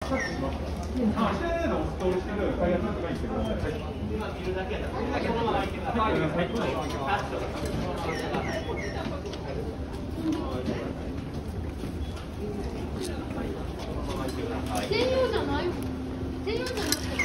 タッチしますか。してないのをストールしてくる開発とか言ってください。今見るだけやったら、そのまま入ってください。 専用じゃない。専用じゃなくて。